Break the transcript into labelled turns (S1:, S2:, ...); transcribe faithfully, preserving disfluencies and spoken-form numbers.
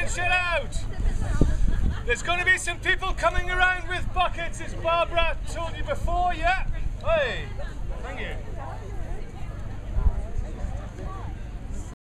S1: shit out. There's going to be some people coming around with buckets, as Barbara told you before, yeah? Hey.